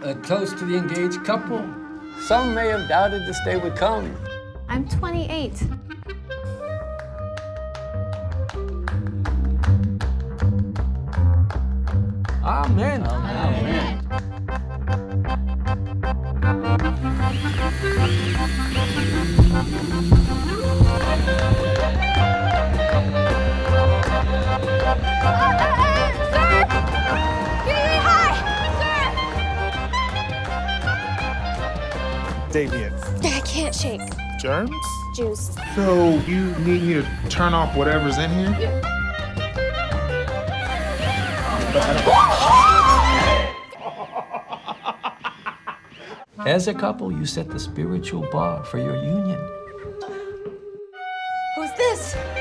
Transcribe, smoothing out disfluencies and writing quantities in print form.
A toast to the engaged couple. Some may have doubted this day would come. I'm 28. Amen. Amen. Damien. I can't shake. Germs? Juice. So you need me to turn off whatever's in here? Yeah. As a couple, you set the spiritual bar for your union. Who's this?